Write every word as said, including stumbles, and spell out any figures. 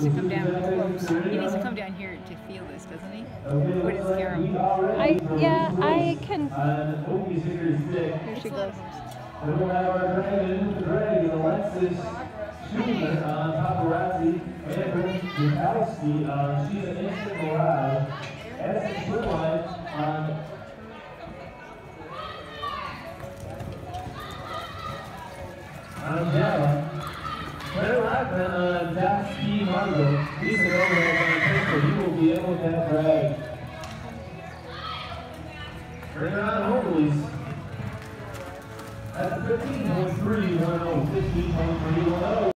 needs to come down close. He needs to come down here to feel this, doesn't he? What is Karen? I yeah, I can. Here she goes. And we'll have our dragon, Greg, Alexis Schumer, uh, Paparazzi, Amber Bukowski, uh, she's an instant morale. Edison Quinline, um, Angela. Claire Lackman, uh, Dash P. Margo. He's an overhead on pistol. He will be in with that drag. Bring it on home, please. At fifteen point three one oh, fifteen point three one oh.